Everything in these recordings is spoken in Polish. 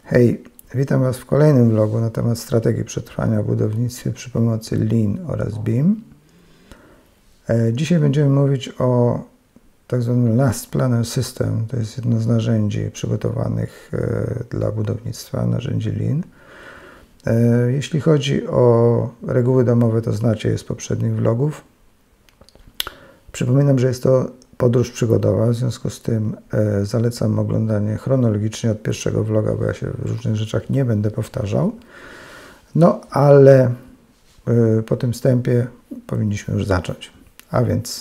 Hej, witam Was w kolejnym vlogu na temat strategii przetrwania w budownictwie przy pomocy Lean oraz BIM. Dzisiaj będziemy mówić o tak zwanym Last Planner System. To jest jedno z narzędzi przygotowanych dla budownictwa, narzędzi Lean. Jeśli chodzi o reguły domowe, to znacie je z poprzednich vlogów. Przypominam, że jest to podróż przygodowa, w związku z tym zalecam oglądanie chronologicznie od pierwszego vloga, bo ja się w różnych rzeczach nie będę powtarzał. No, ale po tym wstępie powinniśmy już zacząć. A więc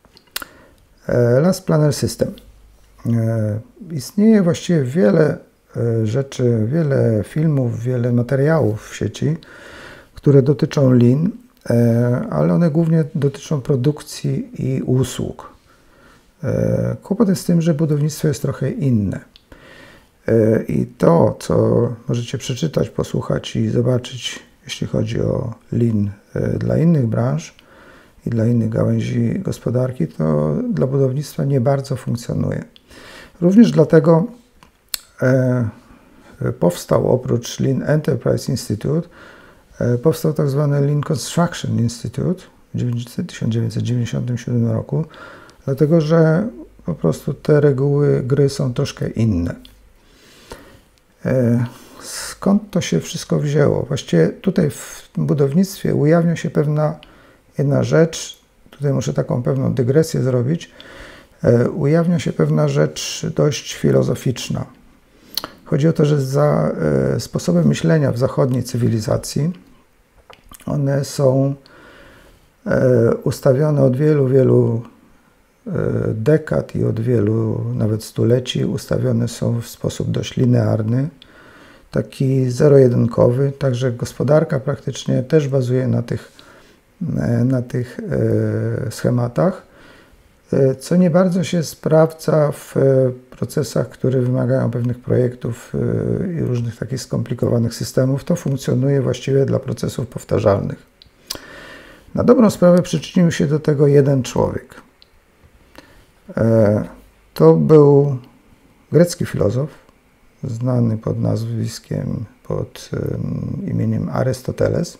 Last Planner System. Istnieje właściwie wiele rzeczy, wiele filmów, wiele materiałów w sieci, które dotyczą Lean, ale one głównie dotyczą produkcji i usług. Kłopot jest z tym, że budownictwo jest trochę inne. I to, co możecie przeczytać, posłuchać i zobaczyć, jeśli chodzi o Lean dla innych branż i dla innych gałęzi gospodarki, to dla budownictwa nie bardzo funkcjonuje. Również dlatego powstał oprócz Lean Enterprise Institute, powstał tak zwany Lean Construction Institute w 1997 roku, dlatego że po prostu te reguły gry są troszkę inne. Skąd to się wszystko wzięło? Właściwie tutaj w budownictwie ujawnia się pewna jedna rzecz, tutaj muszę taką pewną dygresję zrobić, ujawnia się pewna rzecz dość filozoficzna. Chodzi o to, że za sposobem myślenia w zachodniej cywilizacji one są ustawione od wielu dekad i od wielu nawet stuleci, ustawione są w sposób dość linearny, taki zero-jedynkowy, także gospodarka praktycznie też bazuje na tych schematach, co nie bardzo się sprawdza w procesach, które wymagają pewnych projektów i różnych takich skomplikowanych systemów. To funkcjonuje właściwie dla procesów powtarzalnych. Na dobrą sprawę przyczynił się do tego jeden człowiek. To był grecki filozof, znany pod nazwiskiem, pod imieniem Arystoteles.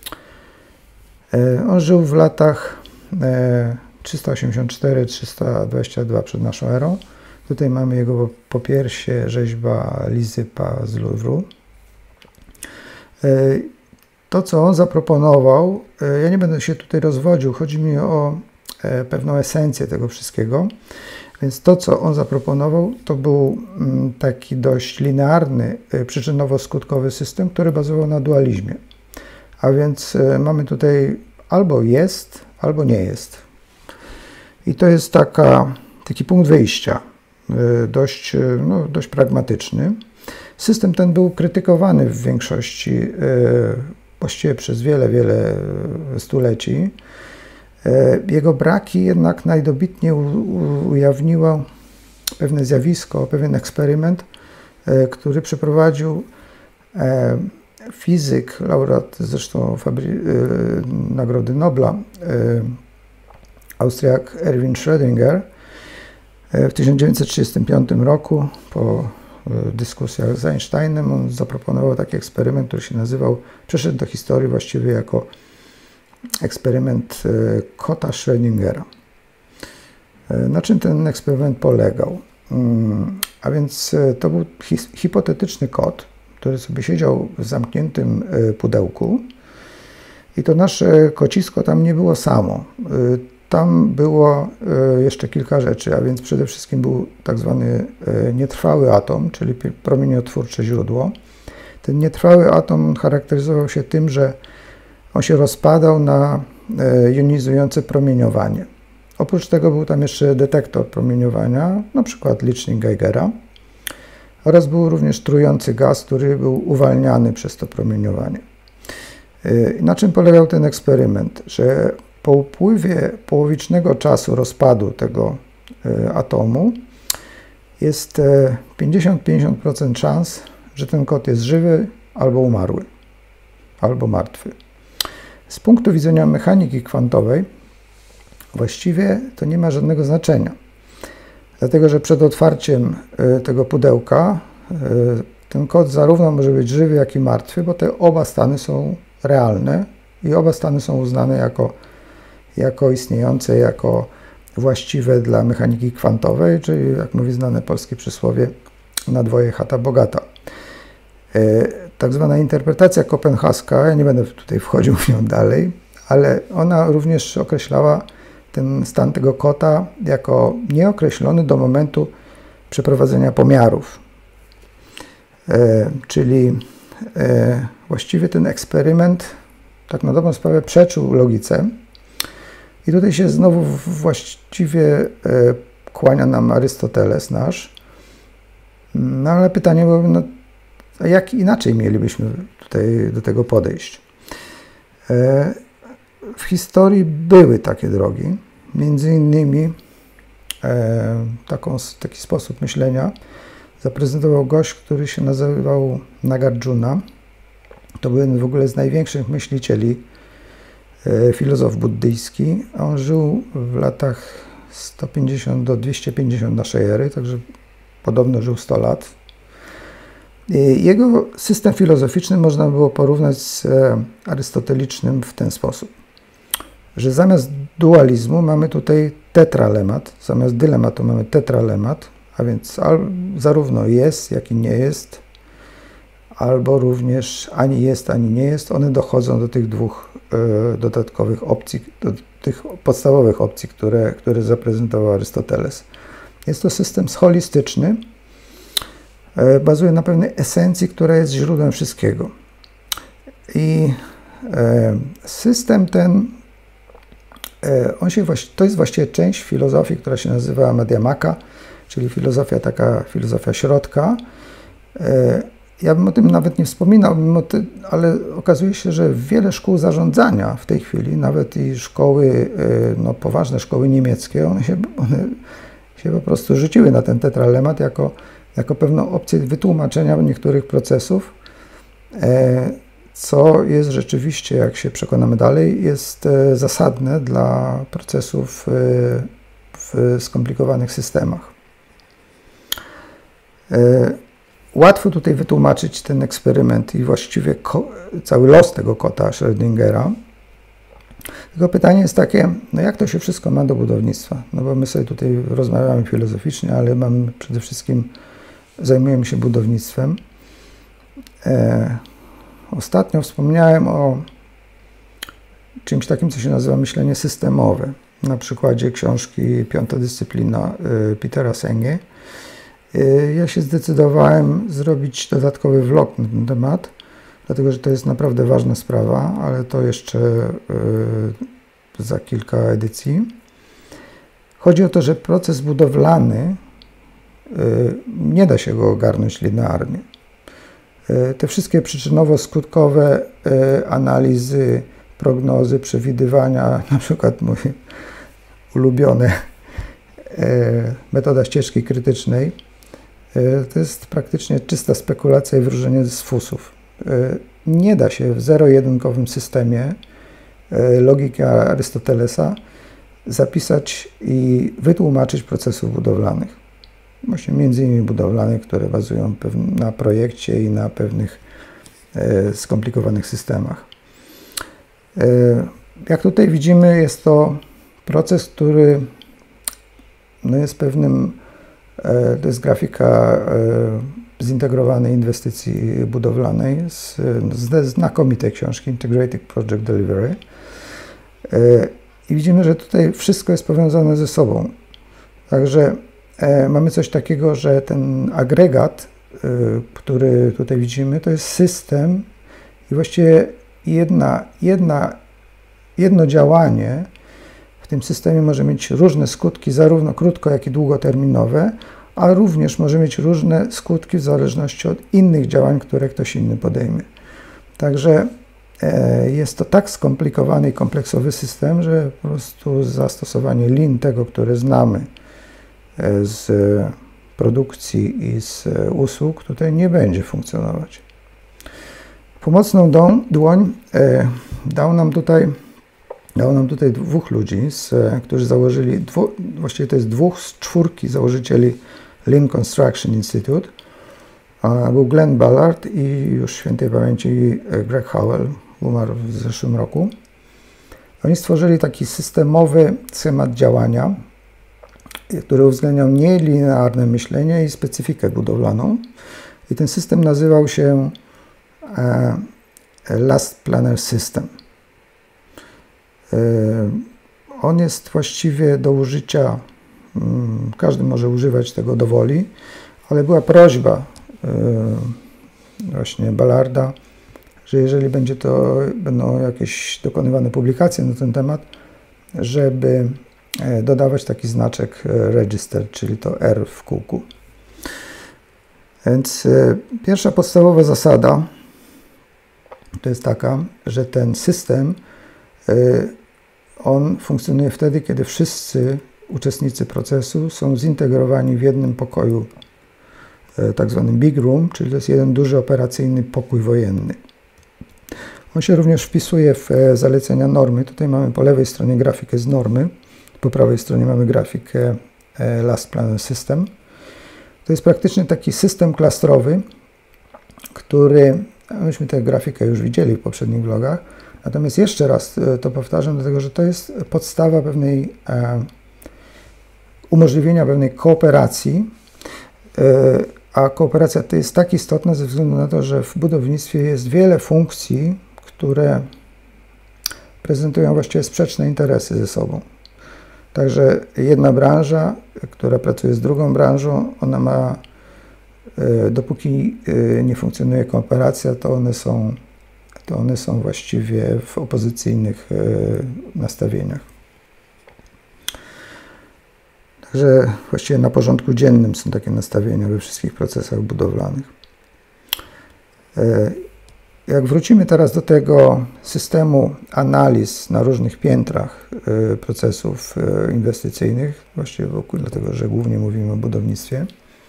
On żył w latach 384-322 przed naszą erą. Tutaj mamy jego popiersie, rzeźba Lizypa z Louvru. To, co on zaproponował, ja nie będę się tutaj rozwodził, chodzi mi o pewną esencję tego wszystkiego. Więc to, co on zaproponował, to był taki dość linearny, przyczynowo-skutkowy system, który bazował na dualizmie. A więc mamy tutaj albo jest, albo nie jest. I to jest taki punkt wyjścia, dość pragmatyczny. System ten był krytykowany w większości, właściwie przez wiele stuleci. Jego braki jednak najdobitniej ujawniło pewne zjawisko, pewien eksperyment, który przeprowadził fizyk, laureat zresztą Nagrody Nobla, Austriak Erwin Schrödinger, w 1935 roku po dyskusjach z Einsteinem on zaproponował taki eksperyment, który się nazywał, przeszedł do historii właściwie jako eksperyment kota Schrödingera. Na czym ten eksperyment polegał? A więc to był hipotetyczny kot, który sobie siedział w zamkniętym pudełku i to nasze kocisko tam nie było samo. Tam było jeszcze kilka rzeczy, a więc przede wszystkim był tak zwany nietrwały atom, czyli promieniotwórcze źródło. Ten nietrwały atom charakteryzował się tym, że on się rozpadał na jonizujące promieniowanie. Oprócz tego był tam jeszcze detektor promieniowania, na przykład licznik Geigera, oraz był również trujący gaz, który był uwalniany przez to promieniowanie. Na czym polegał ten eksperyment? Że po upływie połowicznego czasu rozpadu tego atomu jest 50-50% szans, że ten kot jest żywy albo umarły, albo martwy. Z punktu widzenia mechaniki kwantowej właściwie to nie ma żadnego znaczenia. Dlatego, że przed otwarciem tego pudełka ten kod zarówno może być żywy, jak i martwy, bo te oba stany są realne i oba stany są uznane jako istniejące, jako właściwe dla mechaniki kwantowej, czyli jak mówi znane polskie przysłowie, na dwoje chata bogata. Tak zwana interpretacja kopenhaska, ja nie będę tutaj wchodził w nią dalej, ale ona również określała ten stan tego kota jako nieokreślony do momentu przeprowadzenia pomiarów. Czyli właściwie ten eksperyment tak na dobrą sprawę przeczył logice. I tutaj się znowu właściwie kłania nam Arystoteles nasz. No ale pytanie byłoby, no, a jak inaczej mielibyśmy tutaj do tego podejść? W historii były takie drogi. Między innymi taki sposób myślenia zaprezentował gość, który się nazywał Nagarjuna. To był jeden w ogóle z największych myślicieli, filozof buddyjski. On żył w latach 150 do 250 naszej ery, także podobno żył 100 lat. Jego system filozoficzny można było porównać z arystotelicznym w ten sposób, że zamiast dualizmu mamy tutaj tetralemat, zamiast dylematu mamy tetralemat, a więc zarówno jest, jak i nie jest, albo również ani jest, ani nie jest. One dochodzą do tych dwóch dodatkowych opcji, do tych podstawowych opcji, które zaprezentował Arystoteles. Jest to system scholistyczny, bazuje na pewnej esencji, która jest źródłem wszystkiego. I system ten, to jest właściwie część filozofii, która się nazywa Madhyamaka, czyli filozofia środka. Ja bym o tym nawet nie wspominał, ale okazuje się, że wiele szkół zarządzania w tej chwili, nawet i szkoły, no, poważne szkoły niemieckie, one się po prostu rzuciły na ten tetralemat jako pewną opcję wytłumaczenia niektórych procesów, co jest rzeczywiście, jak się przekonamy dalej, jest zasadne dla procesów w skomplikowanych systemach. Łatwo tutaj wytłumaczyć ten eksperyment i właściwie cały los tego kota Schrödingera. Tylko pytanie jest takie, no jak to się wszystko ma do budownictwa? No bo my sobie tutaj rozmawiamy filozoficznie, ale przede wszystkim zajmujemy się budownictwem. Ostatnio wspomniałem o czymś takim, co się nazywa myślenie systemowe. Na przykładzie książki Piąta dyscyplina Petera Senge. Ja się zdecydowałem zrobić dodatkowy vlog na ten temat, dlatego że to jest naprawdę ważna sprawa, ale to jeszcze za kilka edycji. Chodzi o to, że proces budowlany nie da się go ogarnąć linearnie. Te wszystkie przyczynowo-skutkowe analizy, prognozy, przewidywania, na przykład mój ulubiony metoda ścieżki krytycznej, to jest praktycznie czysta spekulacja i wróżenie z fusów. Nie da się w zero-jedynkowym systemie logiki Arystotelesa zapisać i wytłumaczyć procesów budowlanych. Właśnie między innymi budowlanych, które bazują na projekcie i na pewnych skomplikowanych systemach. Jak tutaj widzimy, jest to proces, który no jest pewnym, to jest grafika zintegrowanej inwestycji budowlanej ze znakomitej książki Integrated Project Delivery. I widzimy, że tutaj wszystko jest powiązane ze sobą. Także mamy coś takiego, że ten agregat, który tutaj widzimy, to jest system i właściwie jedno działanie w tym systemie może mieć różne skutki, zarówno krótko, jak i długoterminowe, a również może mieć różne skutki w zależności od innych działań, które ktoś inny podejmie. Także jest to tak skomplikowany i kompleksowy system, że po prostu zastosowanie lin tego, które znamy z produkcji i z usług, tutaj nie będzie funkcjonować. Pomocną dłoń dał nam tutaj dwóch ludzi, którzy założyli, właściwie to jest dwóch z czwórki założycieli Lean Construction Institute. był Glenn Ballard i już świętej pamięci Greg Howell, umarł w zeszłym roku. Oni stworzyli taki systemowy schemat działania, który uwzględniał nielinearne myślenie i specyfikę budowlaną. I ten system nazywał się Last Planner System. On jest właściwie do użycia, każdy może używać tego do woli, ale była prośba właśnie Ballarda, że jeżeli będą jakieś dokonywane publikacje na ten temat, żeby dodawać taki znaczek register, czyli to R w kółku. Więc pierwsza podstawowa zasada to jest taka, że ten system on funkcjonuje wtedy, kiedy wszyscy uczestnicy procesu są zintegrowani w jednym pokoju, tak zwanym big room, czyli to jest jeden duży operacyjny pokój wojenny. On się również wpisuje w zalecenia normy. Tutaj mamy po lewej stronie grafikę z normy, po prawej stronie mamy grafikę Last Planner System. To jest praktycznie taki system klastrowy, który, myśmy tę grafikę już widzieli w poprzednich vlogach, natomiast jeszcze raz to powtarzam, dlatego że to jest podstawa pewnej umożliwienia pewnej kooperacji, a kooperacja to jest tak istotna ze względu na to, że w budownictwie jest wiele funkcji, które prezentują właściwie sprzeczne interesy ze sobą. Także jedna branża, która pracuje z drugą branżą, ona ma, dopóki nie funkcjonuje kooperacja, to one są właściwie w opozycyjnych nastawieniach. Także właściwie na porządku dziennym są takie nastawienia we wszystkich procesach budowlanych. Jak wrócimy teraz do tego systemu analiz na różnych piętrach procesów inwestycyjnych, właściwie dlatego, że głównie mówimy o budownictwie,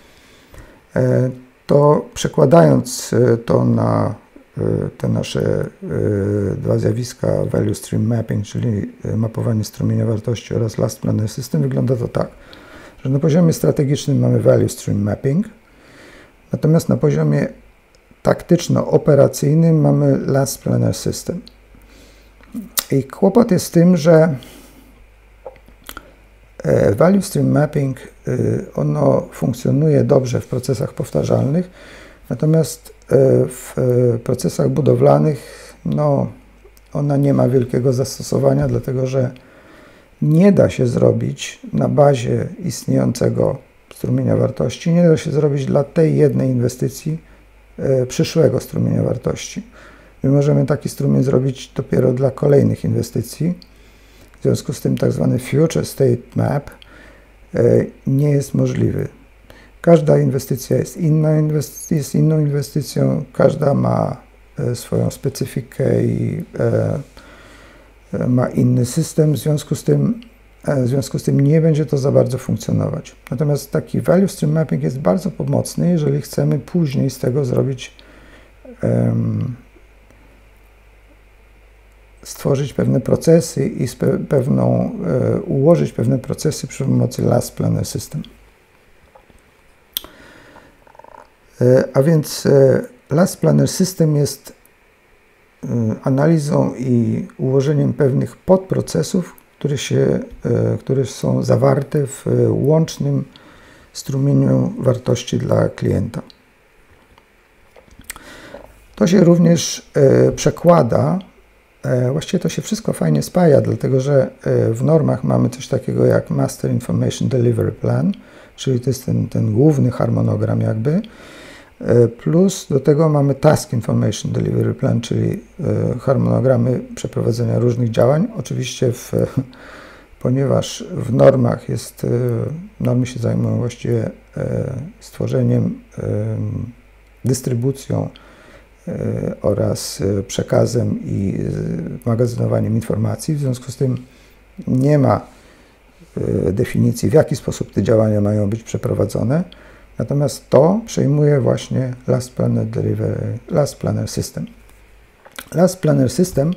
to przekładając to na te nasze dwa zjawiska Value Stream Mapping, czyli mapowanie strumienia wartości oraz Last Planner System, wygląda to tak, że na poziomie strategicznym mamy Value Stream Mapping, natomiast na poziomie taktyczno-operacyjnym mamy Last Planner System. I kłopot jest z tym, że Value Stream Mapping ono funkcjonuje dobrze w procesach powtarzalnych, natomiast w procesach budowlanych ona nie ma wielkiego zastosowania, dlatego że nie da się zrobić na bazie istniejącego strumienia wartości, nie da się zrobić dla tej jednej inwestycji przyszłego strumienia wartości. My możemy taki strumień zrobić dopiero dla kolejnych inwestycji. W związku z tym tak zwany Future State Map nie jest możliwy. Każda inwestycja jest inną inwestycją, każda ma swoją specyfikę i ma inny system, w związku z tym nie będzie to za bardzo funkcjonować. Natomiast taki Value Stream Mapping jest bardzo pomocny, jeżeli chcemy później z tego zrobić, stworzyć pewne procesy i ułożyć pewne procesy przy pomocy Last Planner System. A więc Last Planner System jest analizą i ułożeniem pewnych podprocesów, które są zawarte w łącznym strumieniu wartości dla klienta. To się również przekłada, właściwie to się wszystko fajnie spaja, dlatego że w normach mamy coś takiego jak Master Information Delivery Plan, czyli to jest ten główny harmonogram jakby, plus do tego mamy Task Information Delivery Plan, czyli harmonogramy przeprowadzenia różnych działań. Oczywiście ponieważ w normach normy się zajmują właściwie stworzeniem, dystrybucją oraz przekazem i magazynowaniem informacji. W związku z tym nie ma definicji, w jaki sposób te działania mają być przeprowadzone. Natomiast to przejmuje właśnie Last Planner System. Last Planner System,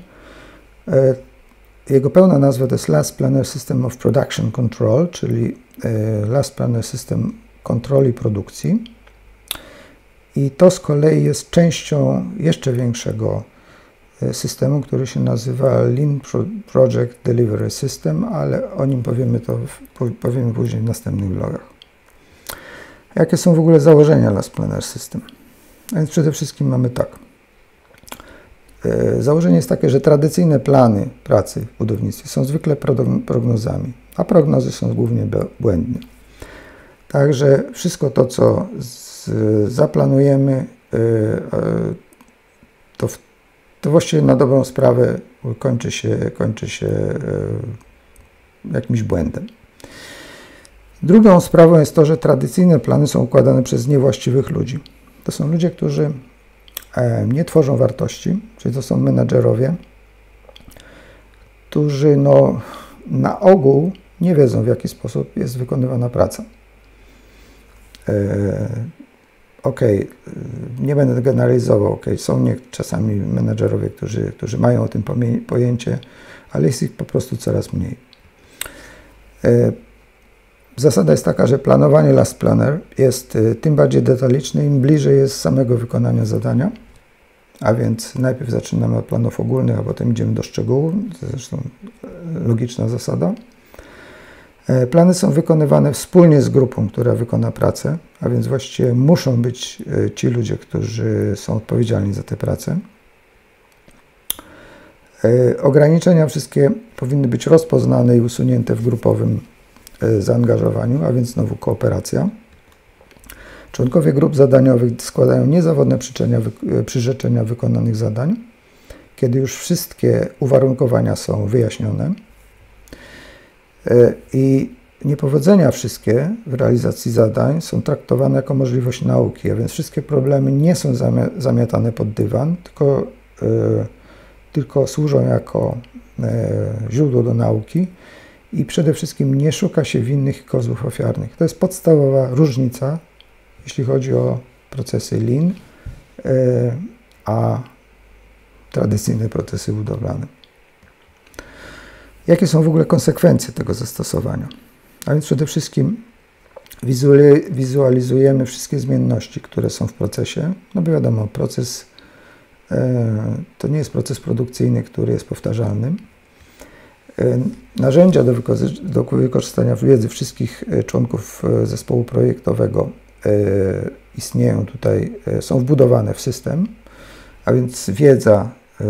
jego pełna nazwa to jest Last Planner System of Production Control, czyli Last Planner System kontroli produkcji. I to z kolei jest częścią jeszcze większego systemu, który się nazywa Lean Project Delivery System, ale o nim powiemy później w następnych vlogach. Jakie są w ogóle założenia Last Planner System? A więc przede wszystkim mamy tak. Założenie jest takie, że tradycyjne plany pracy w budownictwie są zwykle prognozami, a prognozy są głównie błędne. Także wszystko to, co zaplanujemy, to właściwie na dobrą sprawę kończy się jakimś błędem. Drugą sprawą jest to, że tradycyjne plany są układane przez niewłaściwych ludzi. To są ludzie, którzy nie tworzą wartości, czyli to są menadżerowie, którzy na ogół nie wiedzą, w jaki sposób jest wykonywana praca. Nie będę generalizował, są czasami menadżerowie, którzy mają o tym pojęcie, ale jest ich po prostu coraz mniej. Zasada jest taka, że planowanie Last Planner jest tym bardziej detaliczne, im bliżej jest samego wykonania zadania, a więc najpierw zaczynamy od planów ogólnych, a potem idziemy do szczegółów, to zresztą logiczna zasada. Plany są wykonywane wspólnie z grupą, która wykona pracę, a więc właściwie muszą być ci ludzie, którzy są odpowiedzialni za tę pracę. Ograniczenia wszystkie powinny być rozpoznane i usunięte w grupowym zaangażowaniu, a więc znowu kooperacja. Członkowie grup zadaniowych składają niezawodne przyrzeczenia wykonanych zadań, kiedy już wszystkie uwarunkowania są wyjaśnione. I niepowodzenia wszystkie w realizacji zadań są traktowane jako możliwość nauki, a więc wszystkie problemy nie są zamiatane pod dywan, tylko służą jako źródło do nauki i przede wszystkim nie szuka się winnych i kozłów ofiarnych. To jest podstawowa różnica, jeśli chodzi o procesy Lean, a tradycyjne procesy budowlane. Jakie są w ogóle konsekwencje tego zastosowania? A więc przede wszystkim wizualizujemy wszystkie zmienności, które są w procesie. No bo wiadomo, proces to nie jest proces produkcyjny, który jest powtarzalny. Narzędzia do wykorzystania wiedzy wszystkich członków zespołu projektowego istnieją tutaj, są wbudowane w system, a więc wiedza,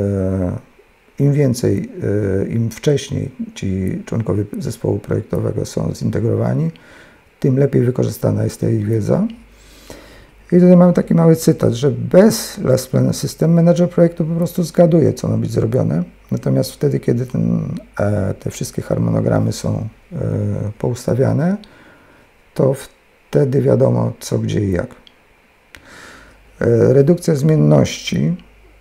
im wcześniej ci członkowie zespołu projektowego są zintegrowani, tym lepiej wykorzystana jest ta ich wiedza. I tutaj mamy taki mały cytat, że bez Last Planner System menedżer projektu po prostu zgaduje, co ma być zrobione. Natomiast wtedy, kiedy te wszystkie harmonogramy są poustawiane, to wtedy wiadomo co, gdzie i jak. Redukcja zmienności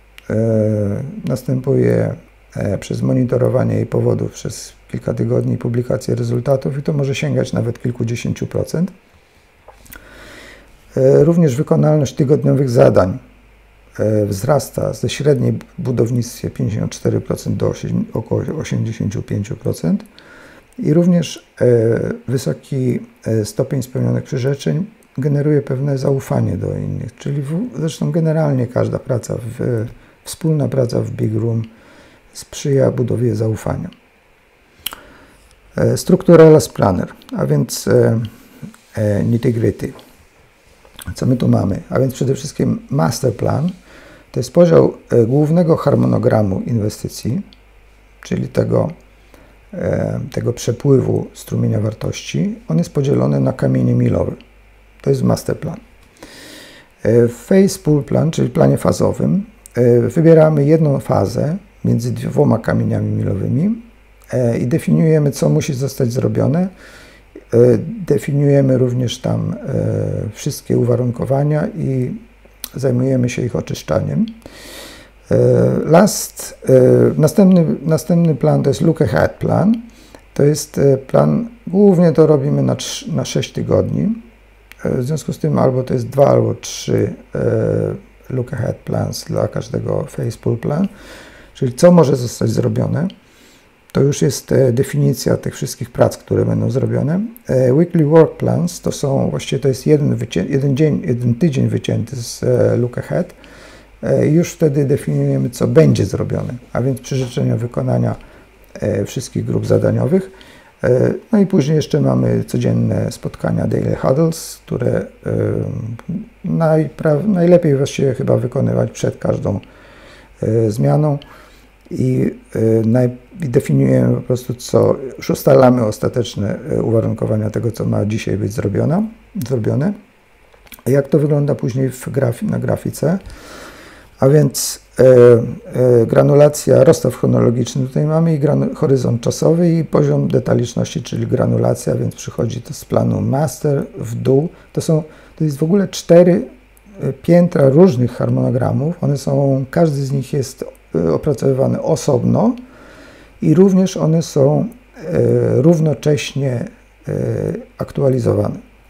następuje przez monitorowanie jej powodów przez kilka tygodni, publikację rezultatów i to może sięgać nawet kilkudziesięciu procent. Również wykonalność tygodniowych zadań wzrasta ze średniej w budownictwie 54% do około 85% i również wysoki stopień spełnionych przyrzeczeń generuje pewne zaufanie do innych, czyli zresztą generalnie każda praca, wspólna praca w Big Room sprzyja budowie zaufania. Struktura Last Planner, a więc nitty-gritty. Co my tu mamy? A więc przede wszystkim master plan to jest podział głównego harmonogramu inwestycji, czyli tego przepływu strumienia wartości. On jest podzielony na kamienie milowe. To jest master plan. W phase pool plan, czyli planie fazowym, wybieramy jedną fazę między dwoma kamieniami milowymi i definiujemy, co musi zostać zrobione. Definiujemy również tam wszystkie uwarunkowania i zajmujemy się ich oczyszczaniem. Następny plan to jest look ahead plan. To jest plan, głównie to robimy na 6 tygodni. W związku z tym albo to jest 2 albo 3 look ahead plans dla każdego phase pool plan, czyli co może zostać zrobione. to już jest definicja tych wszystkich prac, które będą zrobione. Weekly work plans to są, właściwie to jest jeden tydzień wycięty z look ahead. Już wtedy definiujemy, co będzie zrobione, a więc przyrzeczenia wykonania wszystkich grup zadaniowych. No i później jeszcze mamy codzienne spotkania Daily Huddles, które najlepiej właściwie chyba wykonywać przed każdą zmianą i definiujemy po prostu, już ustalamy ostateczne uwarunkowania tego, co ma dzisiaj być zrobione. Jak to wygląda później na grafice? A więc granulacja, rozstaw chronologiczny tutaj mamy i horyzont czasowy i poziom detaliczności, czyli granulacja, więc przychodzi to z planu master w dół. To jest w ogóle 4 piętra różnych harmonogramów. Każdy z nich jest opracowywany osobno i również one są równocześnie aktualizowane.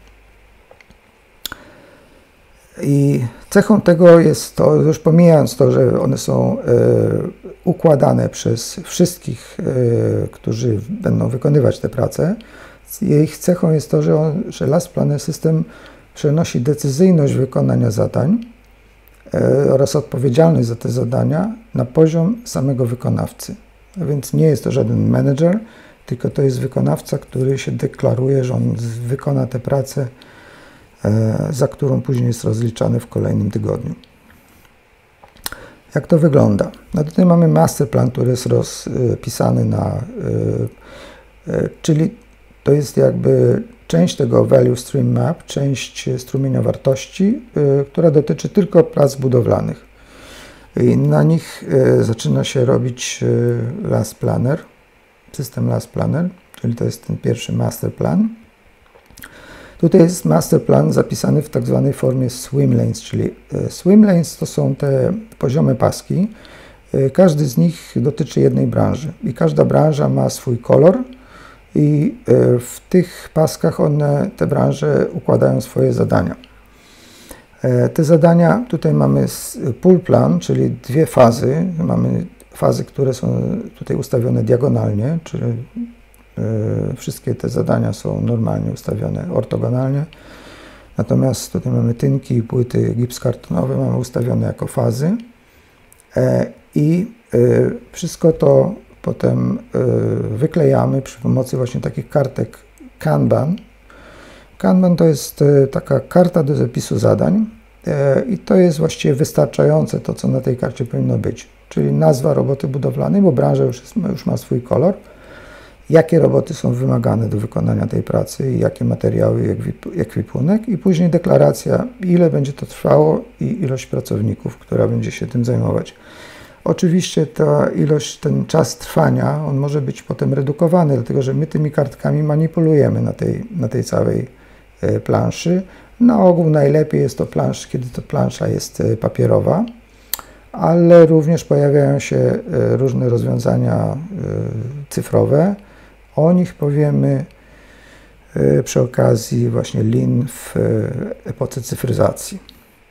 I cechą tego jest to, już pomijając to, że one są układane przez wszystkich, którzy będą wykonywać te prace, ich cechą jest to, że Last Planner System przenosi decyzyjność wykonania zadań oraz odpowiedzialność za te zadania na poziom samego wykonawcy. A więc nie jest to żaden menedżer, tylko to jest wykonawca, który się deklaruje, że on wykona tę pracę, za którą później jest rozliczany w kolejnym tygodniu. Jak to wygląda? No tutaj mamy masterplan, który jest rozpisany czyli to jest jakby część tego value stream map, część strumienia wartości, która dotyczy tylko prac budowlanych. I na nich zaczyna się robić Last Planner, system Last Planner, czyli to jest ten pierwszy masterplan. Tutaj jest masterplan zapisany w tak zwanej formie swim lanes, czyli swim lanes to są te poziome paski. Każdy z nich dotyczy jednej branży i każda branża ma swój kolor i w tych paskach te branże układają swoje zadania. Te zadania, tutaj mamy pull plan, czyli 2 fazy. Mamy fazy, które są tutaj ustawione diagonalnie, czyli wszystkie te zadania są normalnie ustawione ortogonalnie. Natomiast tutaj mamy tynki i płyty gipskartonowe, mamy ustawione jako fazy. I wszystko to potem wyklejamy przy pomocy właśnie takich kartek Kanban. Kanban to jest taka karta do zapisu zadań i to jest właściwie wystarczające to, co na tej karcie powinno być. Czyli nazwa roboty budowlanej, bo branża już ma swój kolor, jakie roboty są wymagane do wykonania tej pracy i jakie materiały, jak ekwipunek i później deklaracja, ile będzie to trwało i ilość pracowników, która będzie się tym zajmować. Oczywiście ten czas trwania, on może być potem redukowany, dlatego że my tymi kartkami manipulujemy na tej całej planszy. Na ogół najlepiej jest to kiedy to plansza jest papierowa, ale również pojawiają się różne rozwiązania cyfrowe. O nich powiemy przy okazji właśnie Lean w epoce cyfryzacji.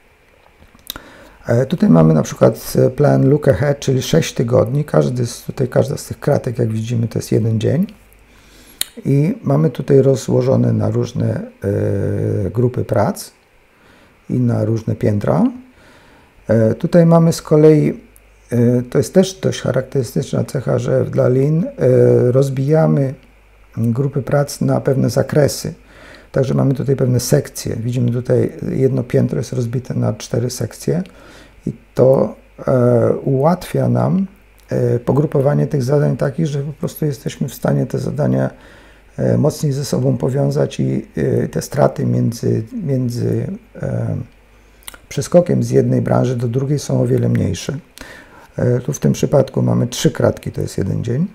Tutaj mamy na przykład plan Look Ahead, czyli 6 tygodni. Każda z tych kratek, jak widzimy, to jest 1 dzień. I mamy tutaj rozłożone na różne grupy prac i na różne piętra. Tutaj mamy z kolei, to jest też dość charakterystyczna cecha, że dla Lean rozbijamy grupy prac na pewne zakresy. Także mamy tutaj pewne sekcje. Widzimy tutaj jedno piętro jest rozbite na 4 sekcje i to ułatwia nam pogrupowanie tych zadań takich, że po prostu jesteśmy w stanie te zadania mocniej ze sobą powiązać i te straty między przeskokiem z jednej branży do drugiej są o wiele mniejsze. Tu w tym przypadku mamy 3 kratki, to jest 1 dzień.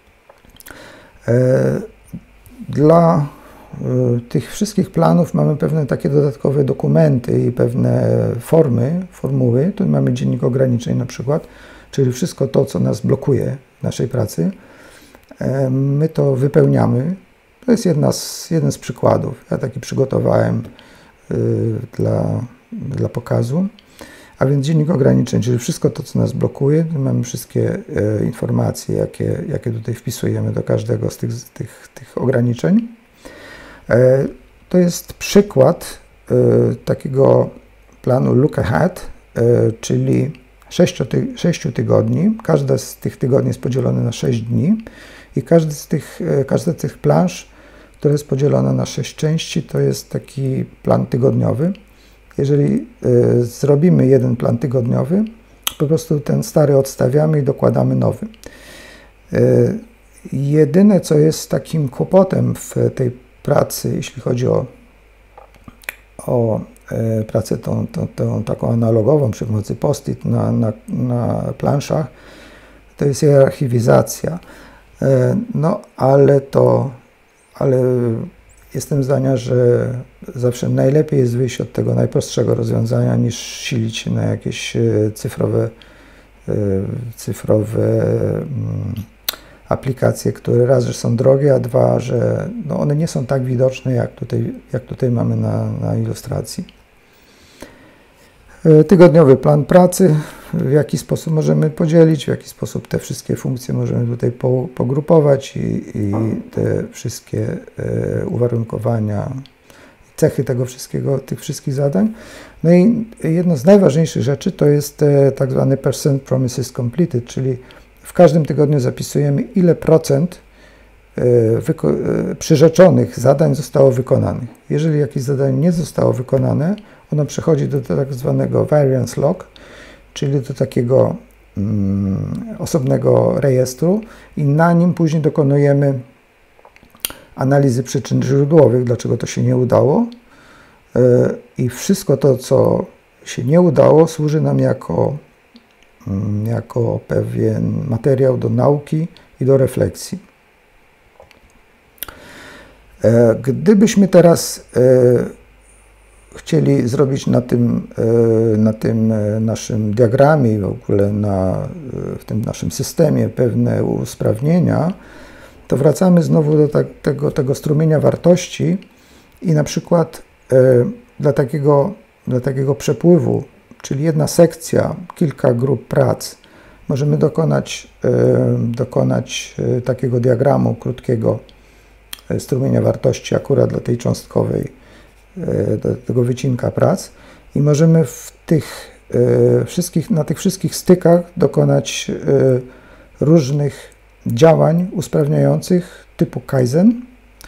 Dla tych wszystkich planów mamy pewne takie dodatkowe dokumenty i pewne formuły. Tu mamy dziennik ograniczeń na przykład, czyli wszystko to, co nas blokuje w naszej pracy. My to wypełniamy. To jest jeden z przykładów. Ja taki przygotowałem dla pokazu. A więc dziennik ograniczeń, czyli wszystko to, co nas blokuje, mamy wszystkie informacje, jakie tutaj wpisujemy do każdego z tych ograniczeń. To jest przykład takiego planu look ahead, czyli 6 tygodni. Każda z tych tygodni jest podzielona na 6 dni i każda z tych plansz, która jest podzielona na 6 części, to jest taki plan tygodniowy. Jeżeli zrobimy jeden plan tygodniowy, po prostu ten stary odstawiamy i dokładamy nowy. Jedyne, co jest takim kłopotem w tej pracy, jeśli chodzi o pracę tą taką analogową przy pomocy post-it na planszach, to jest jej archiwizacja. No, ale jestem zdania, że zawsze najlepiej jest wyjść od tego najprostszego rozwiązania, niż silić się na jakieś cyfrowe aplikacje, które raz, że są drogie, a dwa, że no one nie są tak widoczne, jak tutaj mamy na ilustracji. Tygodniowy plan pracy, w jaki sposób możemy podzielić, w jaki sposób te wszystkie funkcje możemy tutaj pogrupować i te wszystkie uwarunkowania, cechy tych wszystkich zadań. No i jedno z najważniejszych rzeczy to jest tak zwany percent promises completed, czyli w każdym tygodniu zapisujemy, ile procent przyrzeczonych zadań zostało wykonanych. Jeżeli jakieś zadanie nie zostało wykonane, ono przechodzi do tak zwanego variance log, czyli do takiego osobnego rejestru i na nim później dokonujemy analizy przyczyn źródłowych, dlaczego to się nie udało. I wszystko to, co się nie udało, służy nam jako pewien materiał do nauki i do refleksji. Gdybyśmy teraz chcieli zrobić na tym naszym diagramie i w ogóle w tym naszym systemie pewne usprawnienia, to wracamy znowu do tego strumienia wartości i na przykład dla takiego przepływu, czyli jedna sekcja, kilka grup prac, możemy dokonać takiego diagramu krótkiego strumienia wartości akurat dla tej cząstkowej, do tego wycinka prac i możemy na tych wszystkich stykach dokonać różnych działań usprawniających typu Kaizen,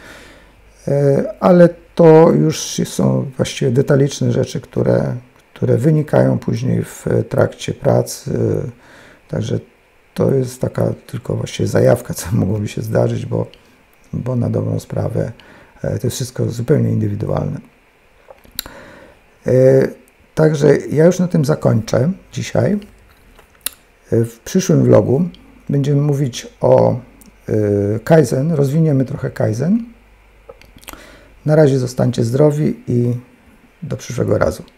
ale to już są właściwie detaliczne rzeczy, które wynikają później w trakcie prac, także to jest taka tylko właściwie zajawka, co mogłoby się zdarzyć, bo na dobrą sprawę to jest wszystko zupełnie indywidualne. Także ja już na tym zakończę dzisiaj. W przyszłym vlogu będziemy mówić o Kaizen, rozwiniemy trochę Kaizen. Na razie zostańcie zdrowi i do przyszłego razu.